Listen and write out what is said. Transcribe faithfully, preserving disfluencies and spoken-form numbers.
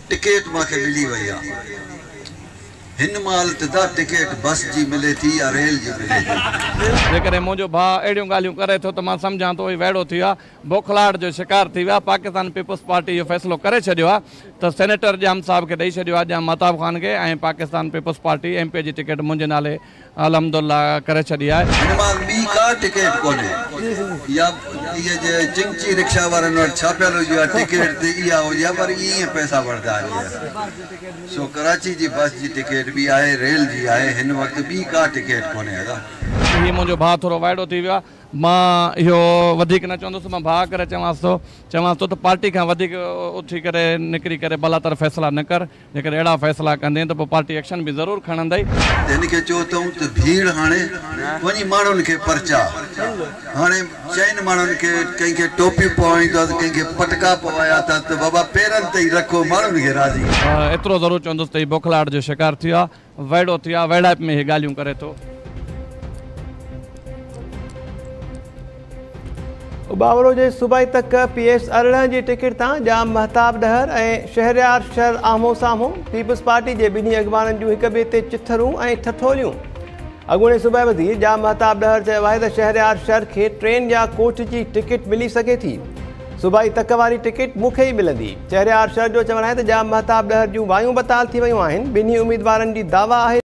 Ticket मूंखे मिली वई आहे। हिन महिल त दा टिकट बस जी मिले थी या रेल जी मिले थी। जेकॾहिं मुंहिंजो भाउ अहिड़ियूं ॻाल्हियूं करे थो त मां सम्झां थो ही वाइड़ो थी वियो आहे, बौखलाहट जो शिकार थी वियो आहे। पाकिस्तान पीपल्स पार्टी इहो फ़ैसिलो करे छॾियो आहे त सेनेटर जाम साहब खे ॾेई छॾियो आहे, जाम महताब ख़ान खे, ऐं Pakistan peoples party M P जी टिकट मुंहिंजे नाले अलहमदुल्ला करे छॾी आहे। हिन महिल ॿी का टिकट कोन्हे, या इहे जे चिंची रिक्शा वारनि वटि छापियल हुजे आहे टिकट ते इहा हुजे आहे, पर ईअं पैसा वठंदा आहिनि। सो कराची जी बस जी टिकट बि आहे, रेल जी आहे, हिन वक़्तु ॿी का टिकट कोन्हे। हीउ मुंहिंजो भाउ थोरो वाइड़ो थी वियो आहे। मां इहो वधीक न चवंदुसि, मां भाउ करे चवांसि थो चवांसि थो त पार्टी खां वधीक उथी करे निकिरी करे भलातर फ़ैसिला न कर। जेकॾहिं अहिड़ा फ़ैसिला कंदे त पोइ पार्टी एक्शन बि ज़रूरु खणंदई। हिन खे चओ अथऊं त भीड़ हाणे वञी माण्हुनि खे परचा, हाणे चइनि माण्हुनि खे कंहिंखे टोपियूं पवायूं था, कंहिंखे पटका पवाया था, त बाबा पेरनि ते ई रखो, माण्हुनि खे राज़ी। एतिरो ज़रूरु चवंदुसि त हीउ बौखलाहट जो शिकार थी वियो आहे, वाइड़ो थी वियो आहे, वेड़ाइप में हीअ ॻाल्हियूं करे थो। उबावड़ो जे सूबाई तक पी एस अरिड़हं जी टिकट तां जाम महताब डहर ऐं शहरयार शहर आम्हो साम्हूं। पीपल्स पार्टी जे ॿिन्ही अॻवाननि जूं हिक ॿिए ते चिथरूं ऐं ठठोलियूं। अॻूणे सूबाई वज़ीर जाम महताब डहर चयो आहे त शहरयार शहर खे ट्रेन या कोच जी टिकट मिली सघे थी। सूबाई तक वारी टिकट मूंखे ई मिलंदी। शहरयार शहर जो चवणु आहे त जाम महताब डहर जूं वायूं बताल थी वियूं आहिनि। ॿिन्ही उम्मीदवारनि जी दावा आहे